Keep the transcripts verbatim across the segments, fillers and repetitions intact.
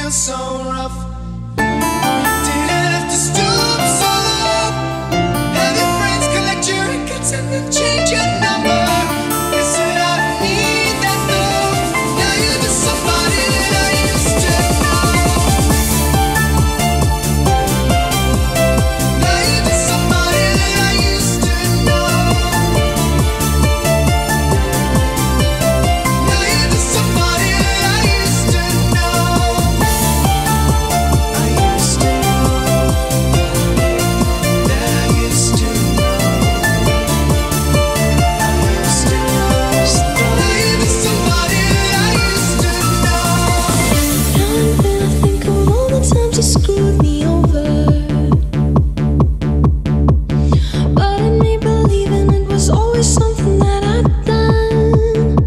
feel so rough. Didn't have to stoop so low. Have your friends collect your records and then change your number. Guess that I need that though. Now you're just somebody that I used to know. Now you're just somebody that I used to know. Now you're just somebody that I used to know. I used to know that I used to know. I used to know somebody. Now you're just somebody that I used to know. Now and then I think of all the times you screwed me over, but in me believing it was always something that I'd done.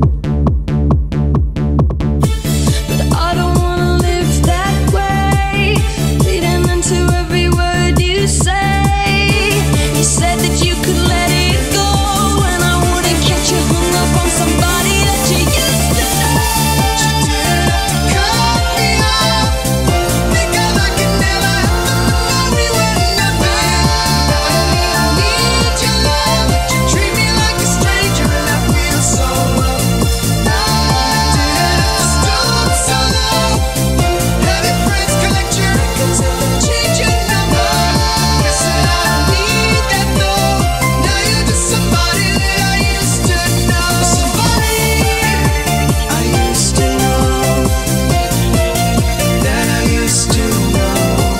But I don't wanna live that way, reading into every word you say. You said that you could let it go, and I wouldn't catch you hung up on somebody that you used to know. Cut me off. Think I like it never happened. We were never. I need your love, but you treat me like a stranger, and I feel so rough. Didn't have to stoop so low. Have your friends collect your records and then change your number. Guess that I need that though. Now you're just somebody that I used to know. Somebody I used to know. That I used to know.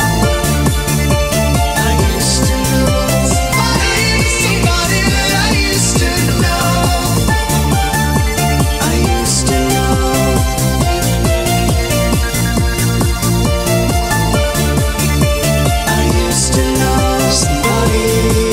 I used to know. Somebody, somebody that I used to know. I used to know. I used to know somebody.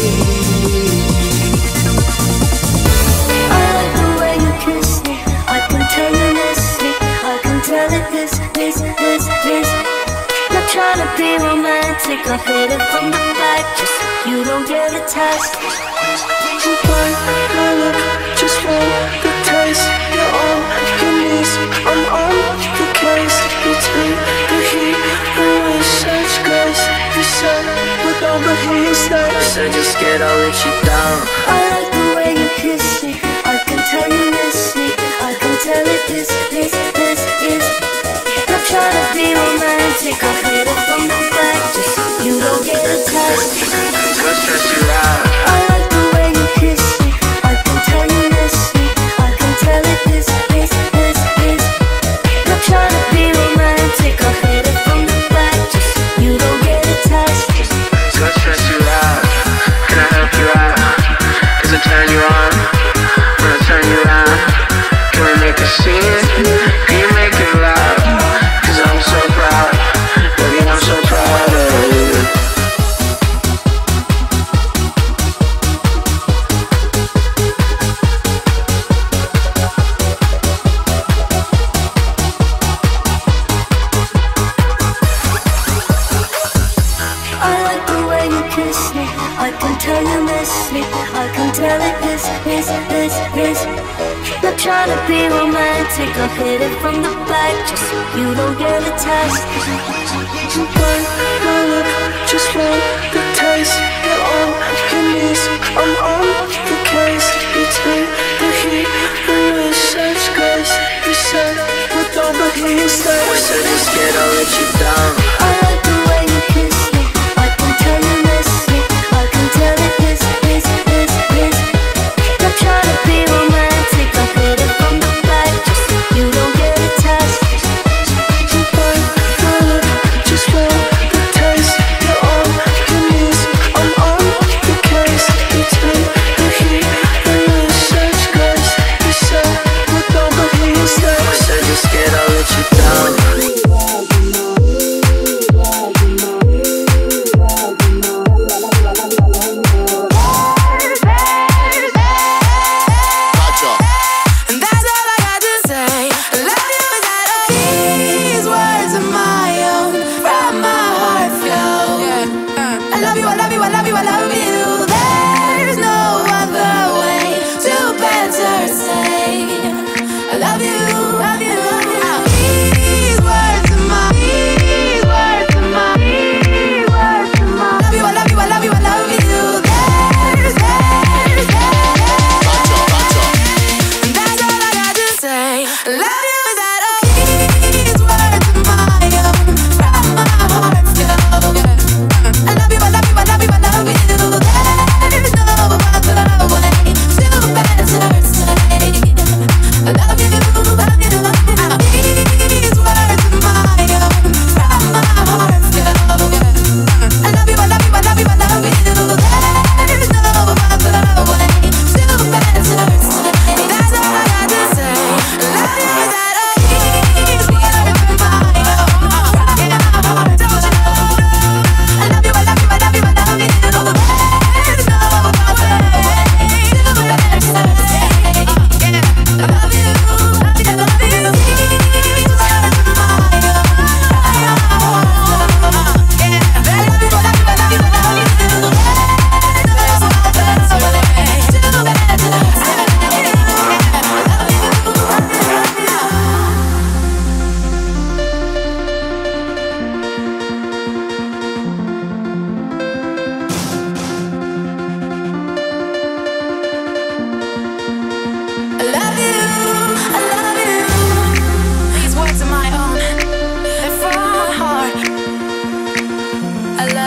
I like the way you kiss me. I can tell you miss me. I can tell it this, this, this, this. Not trying to be romantic. I hit it from the back just so you don't get attached. You bite my lip, just want the taste. You're on your knees, I'm on the case. Between the heat and with such grace. You said with all the heat snakes, so just get I'll let you down. I like the way you kiss me. I can tell you miss me. I can tell it this, this, this is. Not trying to be romantic. I hit it from the back just so you don't get attached. Go stress you out. I like the way you kiss me. I can tell you miss me. I can tell it this, this, this, this. Not trying to be romantic. I hit it from the back just so you don't get attached. Go stress you out. Can I help you out? Cause I turn you on. When I turn you around, can we make a scene? Can you make it loud? Cause I'm so proud. Baby, I'm so proud of you. I like the way you kiss me. I can tell you miss me. I can tell it this, this, this, this. Not trying to be romantic. I hit it from the back just so you don't get attached. You bite my lip, just want the taste. You're on your knees, I'm on the case. Between the heat and with such grace. You said with all the heat snakes, so just get I'll let you down. I like the way you kiss me. I can tell you miss me. I can tell it this, this, this, this. Not trying to be romantic. I hit it from the back just so you don't get attached. You bite my lip, just want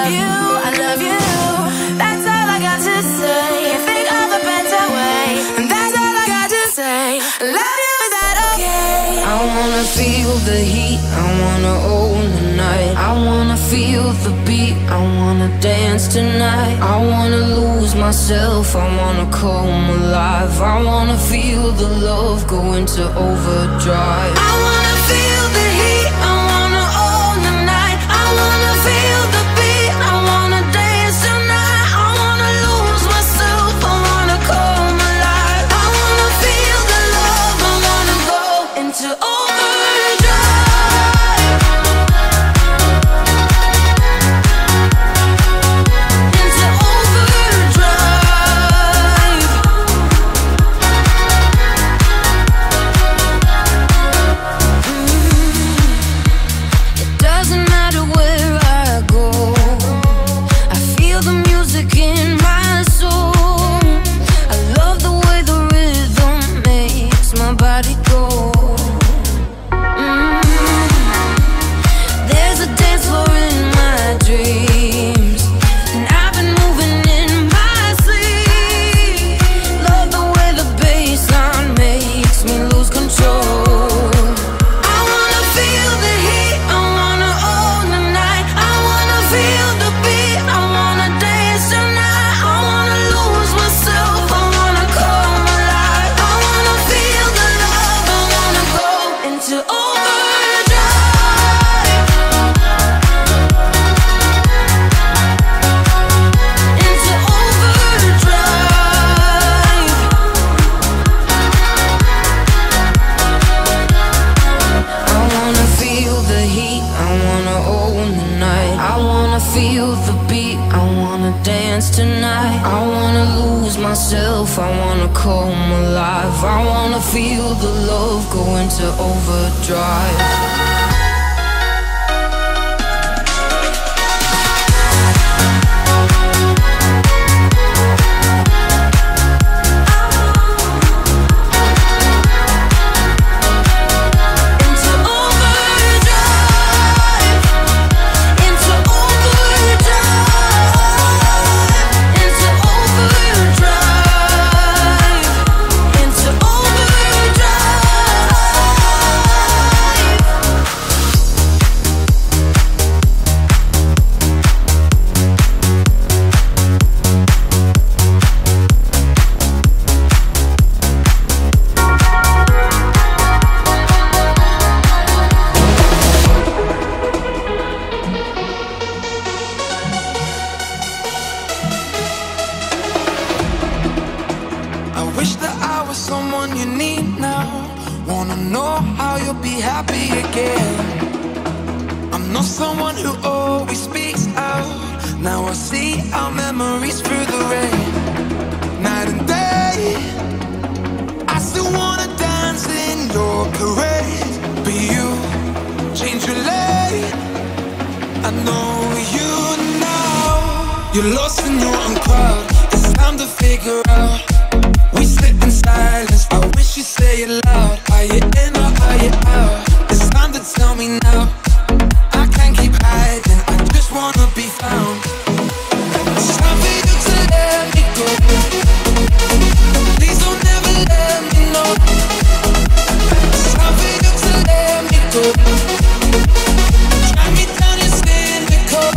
love you, I love you. That's all I got to say. Think of a better way, and that's all I got to say. Love you, is that okay? I wanna feel the heat, I wanna own the night. I wanna feel the beat, I wanna dance tonight. I wanna lose myself, I wanna come alive. I wanna feel the love go into overdrive. I wanna feel the heat, I wanna own the night. I wanna feel the beat, I wanna dance tonight. I wanna lose myself, I wanna come alive. I wanna feel the love, I wanna go into overdrive. I wanna come alive. I wanna feel the love go into overdrive. You're lost in your own crowd. It's time to figure out. We sit in silence. I wish you'd say it loud. Are you in or are you out? It's time to tell me now. I can't keep hiding. I just wanna be found. It's time for you to let me go. Please don't ever let me know. It's time for you to let me go. Drag me down your cynical.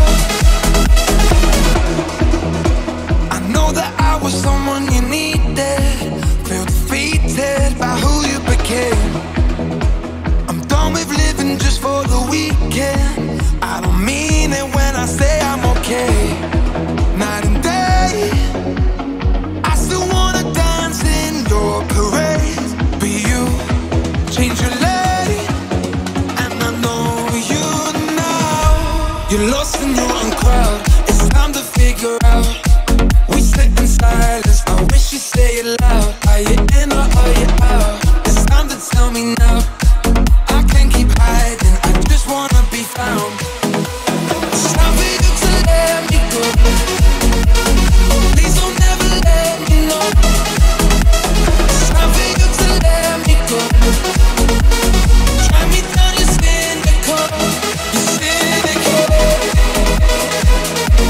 That I was someone you needed. Feel defeated by who you became. I'm done with living just for the weekend. I don't mean it when I say I'm okay. Night and day, I still wanna dance in your parade. But you change your lane, and I know you now. You're lost in your own crowd. It's time to figure out. We sit in silence. I wish you'd say it loud. Are you in or are you out? It's time to tell me now. I can't keep hiding. I just wanna be found. It's time for you to let me go. Please don't ever let me know. It's time for you to let me go. Drag me down your cynical. You're cynical.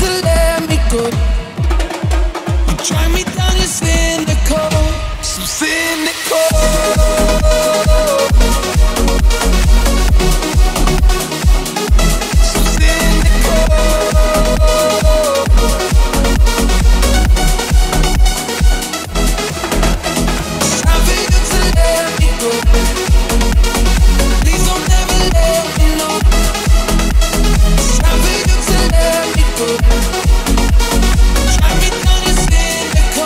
to let me go. You drive me down, you're cynical, so cynical. So cynical. It's time for you to let me go. Please don't ever let me know. It's time for you to let me go. Drive me down, you're cynical.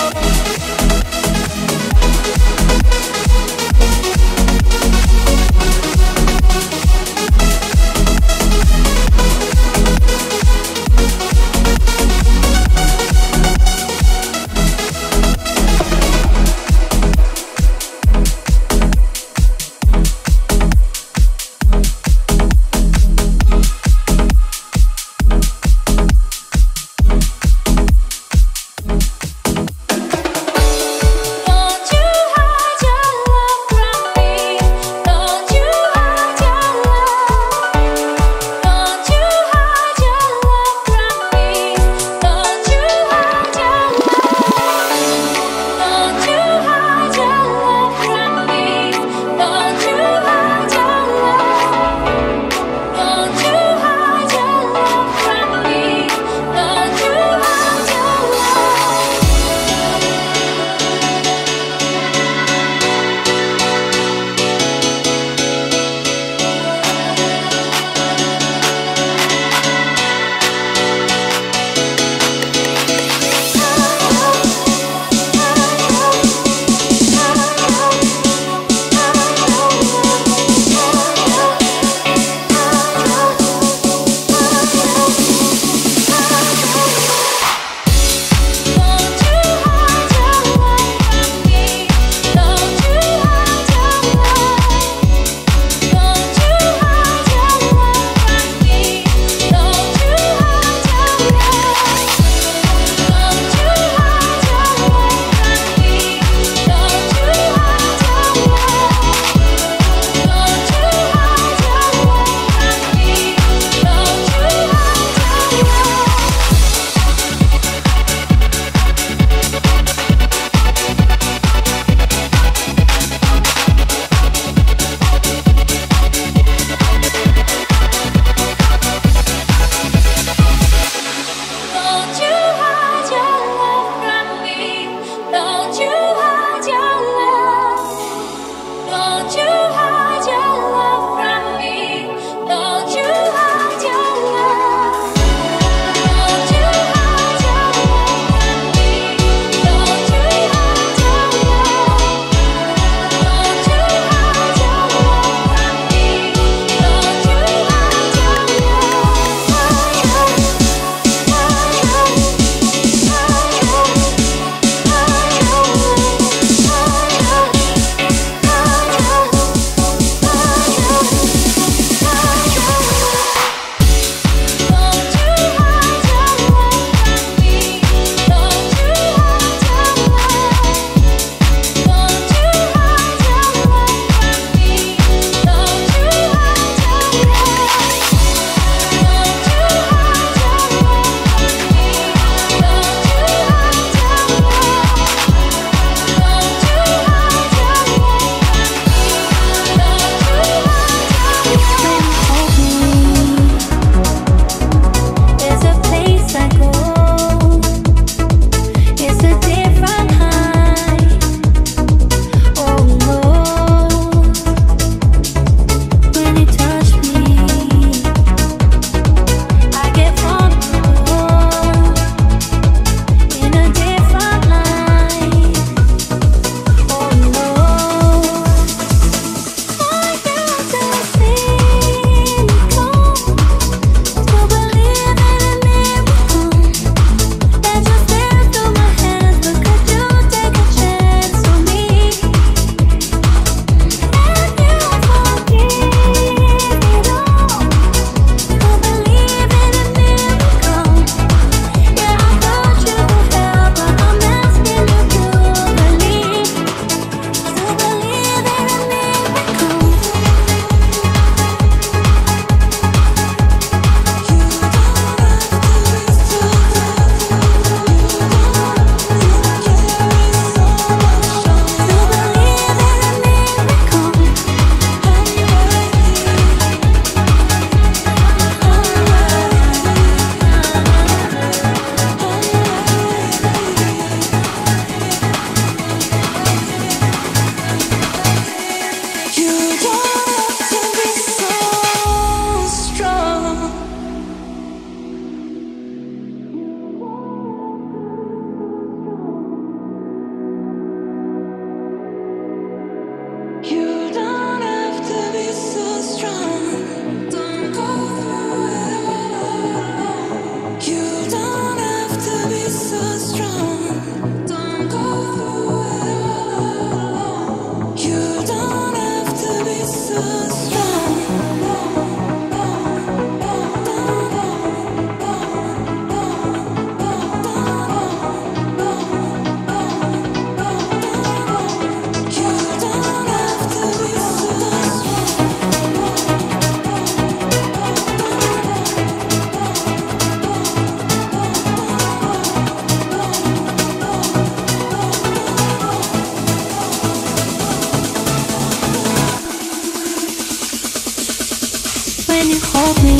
when you hold me.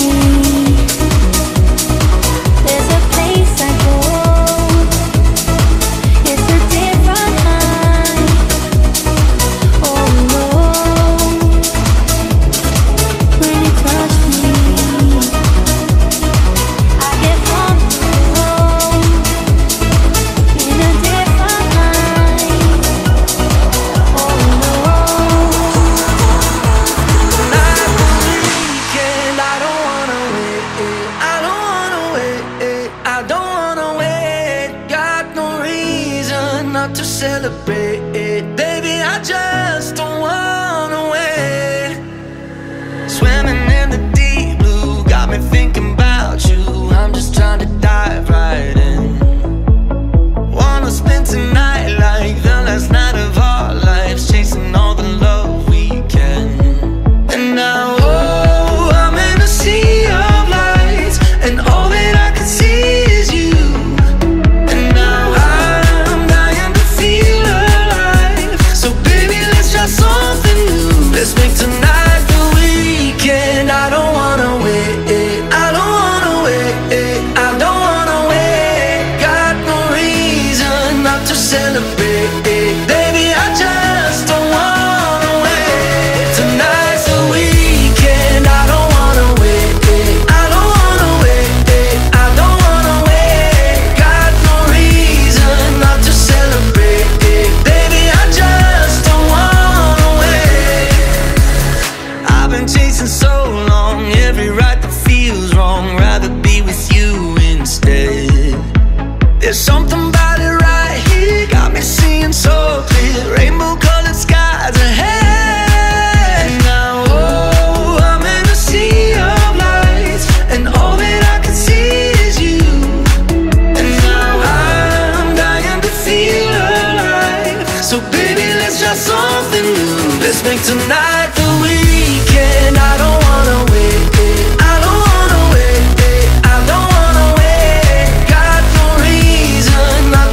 There's a place I go. It's a different high. Oh no, when you touch me, I get vulnerable in a different high. Oh no. Weekend, I don't wanna wait. I don't wanna wait. I don't wanna wait. Got no reason not to celebrate. Baby, I just don't wanna wait. Swimming in the deep blue got me thinking about you. I'm just trying to dive right in. Wanna spend tonight like the last night of our lives, chasing all the love we can. And now, oh, I'm in a sea of lights, and all that I can see is you. And now I'm dying to feel alive. So baby, let's try something new. Let's make tonight the weekend. I don't wanna wait. I don't wanna wait. I don't wanna wait. Got no reason not to celebrate. Baby, I just don't wanna wait. Tonight's the weekend. I don't wanna wait. I don't wanna wait. I don't wanna wait. Got no reason not to celebrate. Baby, I just don't wanna wait. I've been chasing so long, every right that feels wrong. Rather be with you instead. There's something about it right here, got me seeing so clear. Rainbow colored skies ahead. And now, oh, I'm in a sea of lights, and all that I can see is you. And now I'm dying to feel alive. So baby, let's try something new. Let's make tonight the weekend. I don't wanna wait. I don't wanna wait. I don't wanna wait. Got no reason not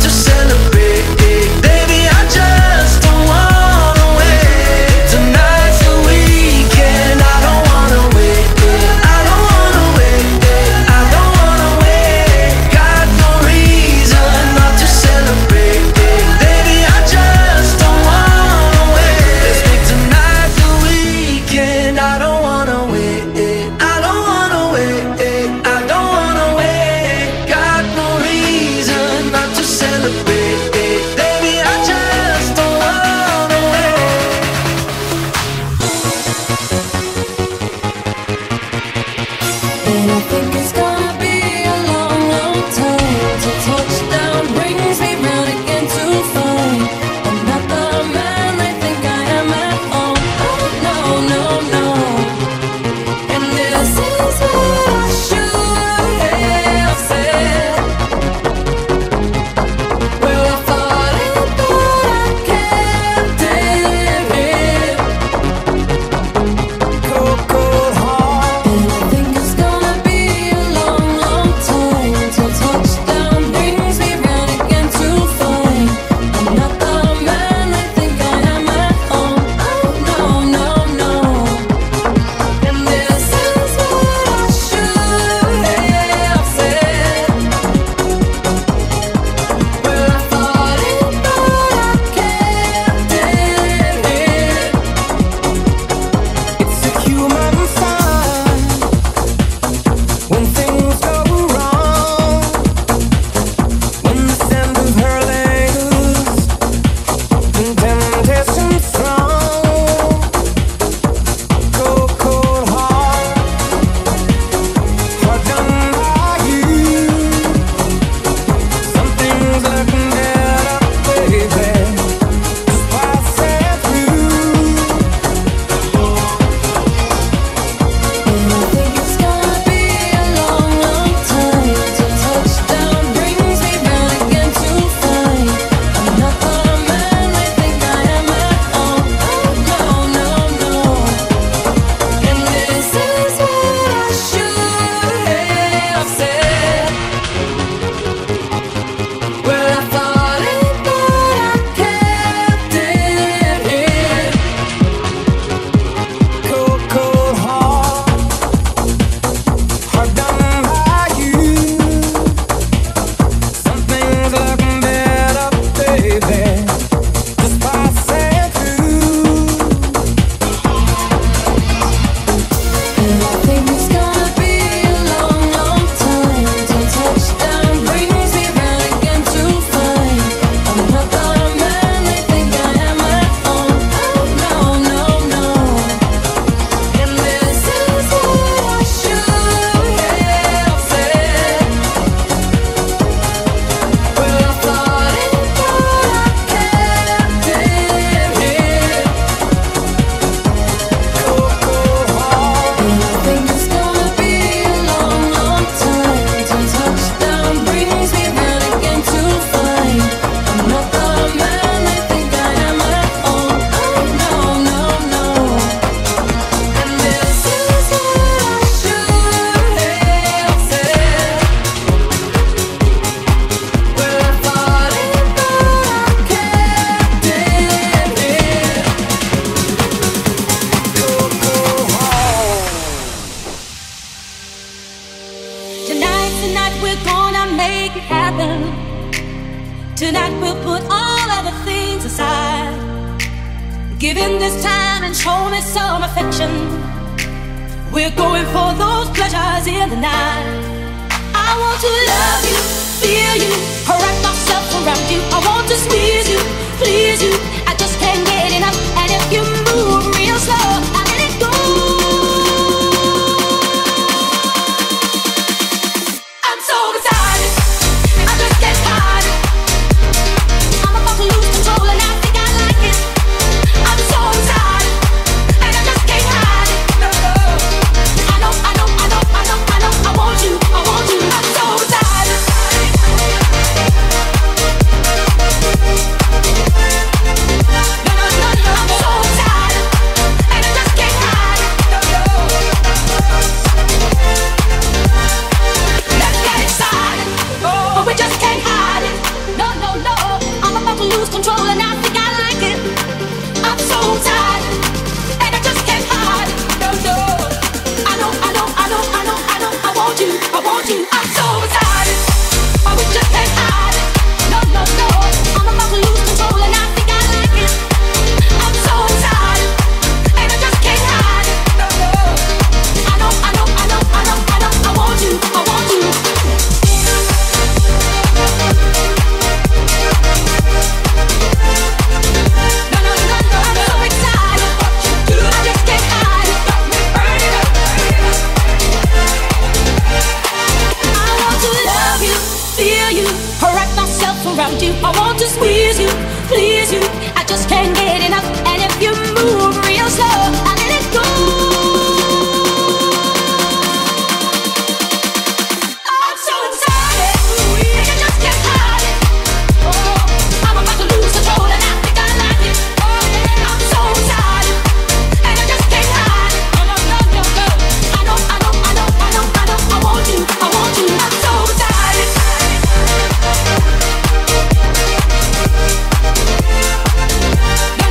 make it happen. Tonight we'll put all other things aside. Give in this time and show me some affection. We're going for those pleasures in the night. I want to love you, feel you, wrap myself around you. I want to squeeze you, please you. I just can't get enough. And if you move real slow, I let it go. I'm so excited, I just can't hide it. I'm about to lose control and I think I like it. I'm so excited, and I just can't hide it. No, no. I know, I know, I know, I know, I know. I want you, I want you. I'm so excited. No, no, no, no. I'm so excited, and I just can't hide it. No, no. Let's get excited, but we just can't hide it. No, no, no. I'm about to lose control and I think I like it. I'm so tired, and I just can't hide it. No, no. I know, I know, I know, I know, I know. I want you, I want you. I'm so excited, but we just can't hide it. No, no, no. I'm about to lose control and I think I like it. I'm so tired, and I just can't hide it. No, no. I know, I know, I know, I know, I know. I want you, I want you. No, no, no, no. I'm so excited. I just can't hide it. I want to love you, feel you, wrap myself around you. I want to squeeze you, please you. I just can't get enough. And if you move real slow, I let it go. I'm so excited, and I just can't hide it. Oh, I'm about to lose control and I think I like it. Oh, yeah. I'm so excited, and I just can't hide it. No, no, no, no, no. I know, I know, I know, I know, I know. I want you, I want you. I'm so excited. No,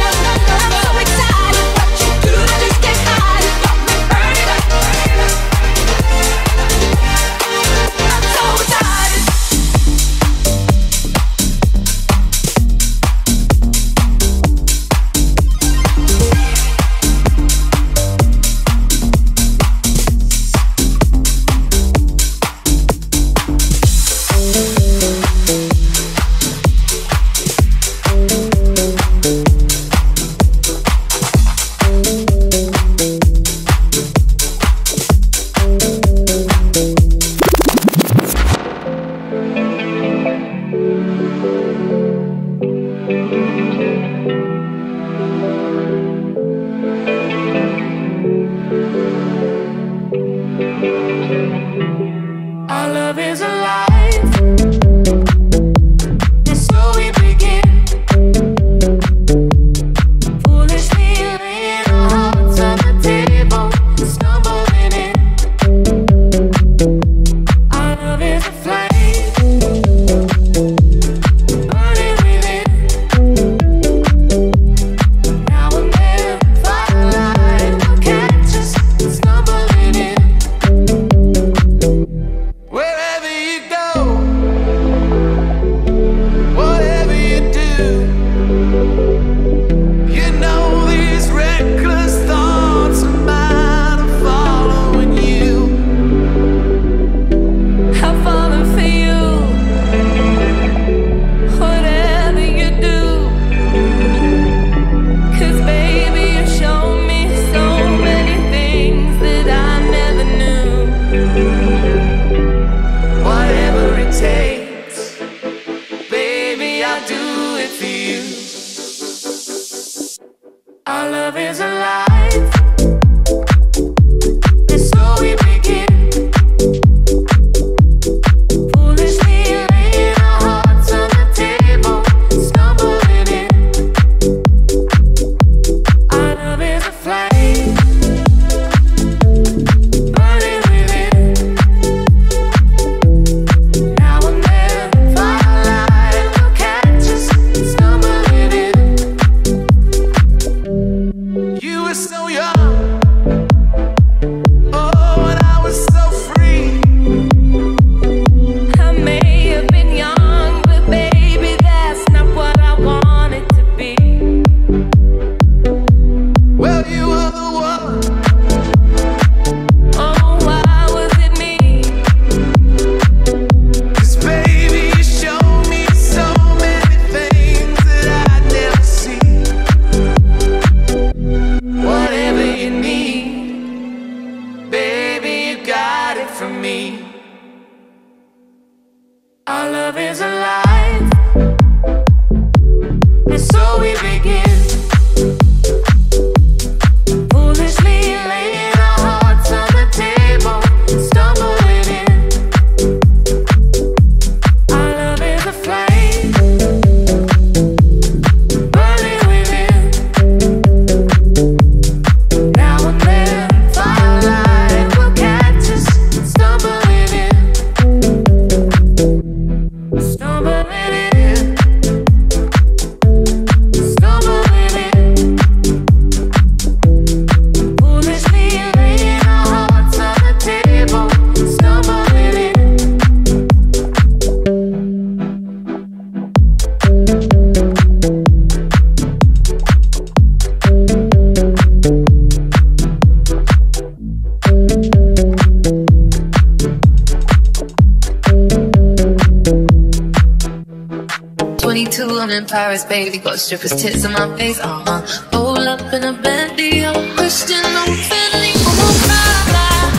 I'm in Paris, baby. Got strippers' tits in my face, uh-huh. Roll up in a Bentley, I'm Christian, I'm Fendi, I'm on fire.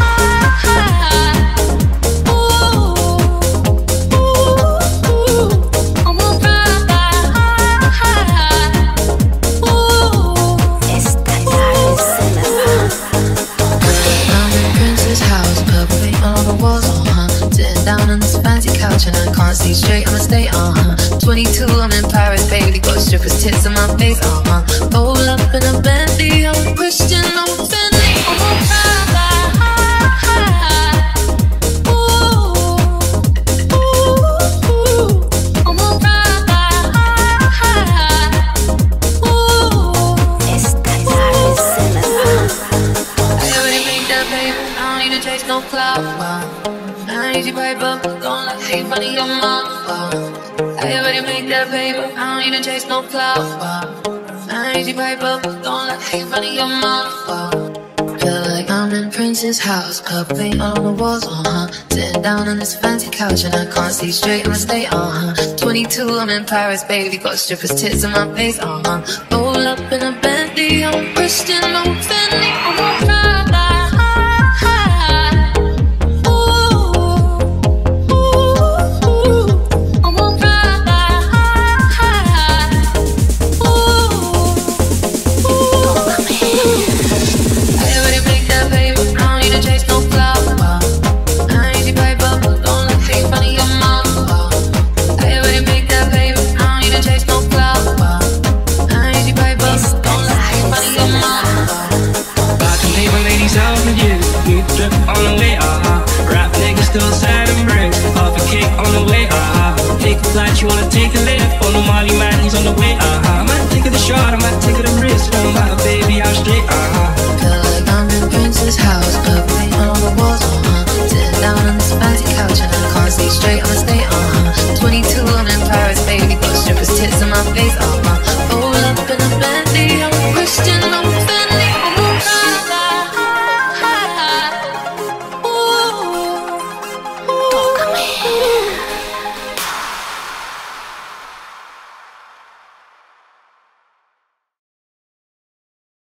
Down on this fancy couch and I can't see straight, I'ma stay, uh-huh. twenty-two, I'm in Paris, baby. Got strippers' tits in my face, uh-huh. Roll up in a Bentley, I'm Christian, I'm Fendi, I'm on fire. No cloud, wow. I need you paper, don't let hate money your mouth, wow. I already make that paper, I don't need to chase no cloud, wow. I need you paper, don't let hate money your mouth, wow. Feel like I'm in Prince's house, purple paint all on the walls, uh-huh. Sitting down on this fancy couch and I can't see straight, I'ma stay, uh-huh. twenty-two, I'm in Paris, baby. Got strippers' tits in my face, uh-huh. Roll up in a Bentley, I'm Christian, I'm Fendi, I'm on fire. You wanna take a lift on the Molly man, he's on the way, uh-huh. I might take it a shot, I might take it a risk, don't matter, baby, I'm straight, uh-huh.